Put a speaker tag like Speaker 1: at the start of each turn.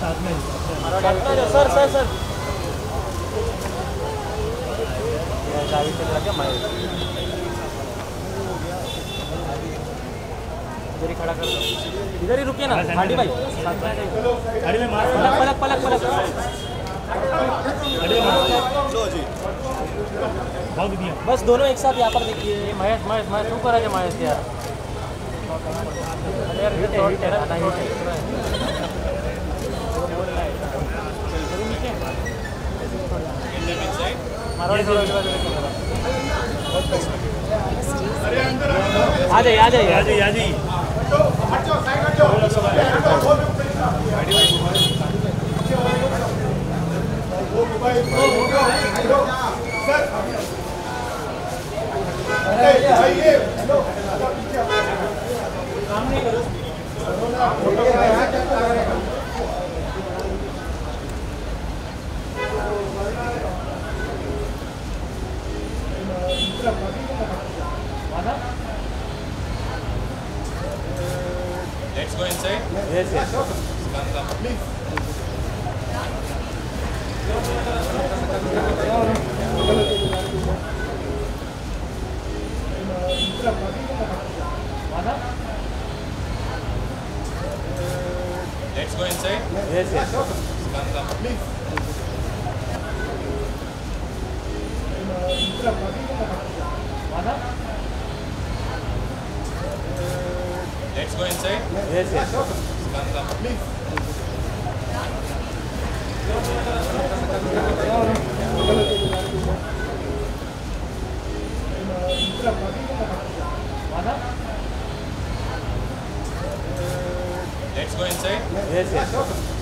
Speaker 1: साथ में
Speaker 2: sir sir sir चाबी चल रहा क्या मैं इधर ही खड़ा कर दो, इधर ही रुकिए ना हाडी भाई।
Speaker 1: गाड़ी में मार
Speaker 2: पलक पलक पलक
Speaker 1: भाग दिया।
Speaker 2: बस दोनों एक साथ यहाँ पर देखिए। महेश महेश महेश शू करा महेश यार आ जाइए आ जाइए
Speaker 1: आ जाइए आ जाइए।
Speaker 3: Let's go inside.
Speaker 2: Yes, yes.
Speaker 3: Come.
Speaker 1: Please.
Speaker 3: Let's go inside.
Speaker 2: Yes, yes.
Speaker 3: Come.
Speaker 1: Please.
Speaker 3: Let's go inside.
Speaker 2: Yes, yes.
Speaker 3: Come.
Speaker 1: Please.
Speaker 3: Let's go inside.
Speaker 2: Yes, yes.